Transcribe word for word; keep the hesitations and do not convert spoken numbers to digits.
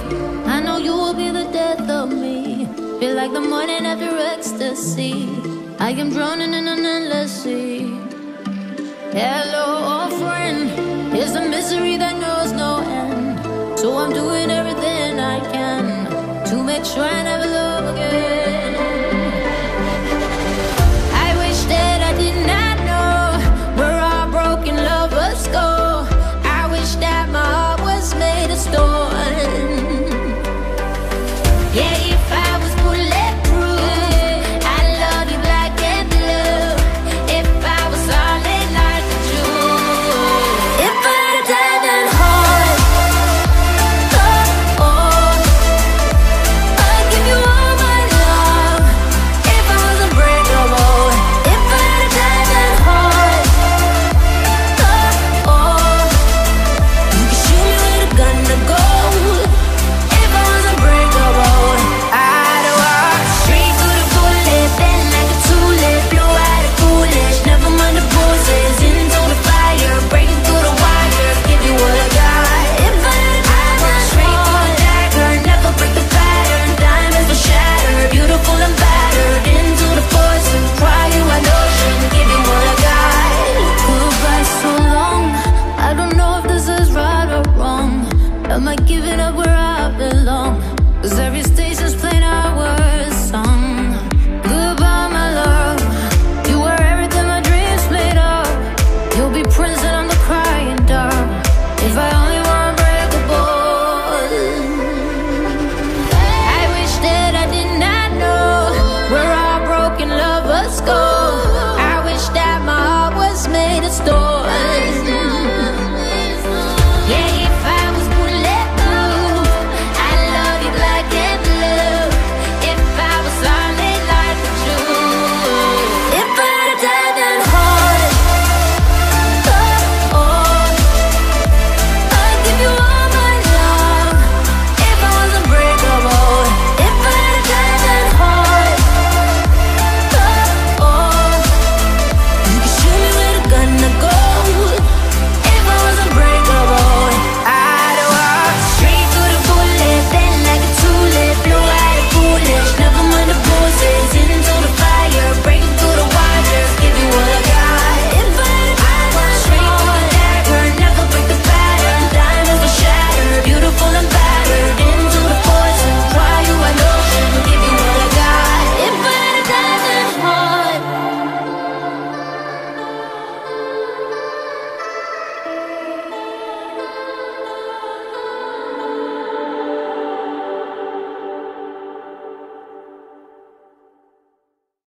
I know you will be the death of me. Feel like the morning after ecstasy. I am drowning in an endless sea. Hello, old friend. Here's the misery that knows no end. So I'm doing everything I can to make sure I never love again. I wish that I did not know where our broken lovers go. I wish that my heart was made of stone. Yeah, if I was bulletproof, I'd love you black and blue. If I was solid like a Jew, if I had a diamond heart, oh, oh, I'd give you all my love. If I was unbreakable, if I had a diamond heart, oh, oh, you could shoot me with a gun to go. If I was unbreakable, I'd walk straight through the bullet, bend like a tulip, blow out of foolish, never mind the bruises, into the fire, breaking through the wire, give you what I got. If I had a diamond straight through the dagger, never break the pattern, diamonds will shatter, beautiful and battered, into the poison, cry you an ocean, give you what I got. Goodbye so long, I don't know if this is right or wrong. Am I giving up where I belong? 'Cause every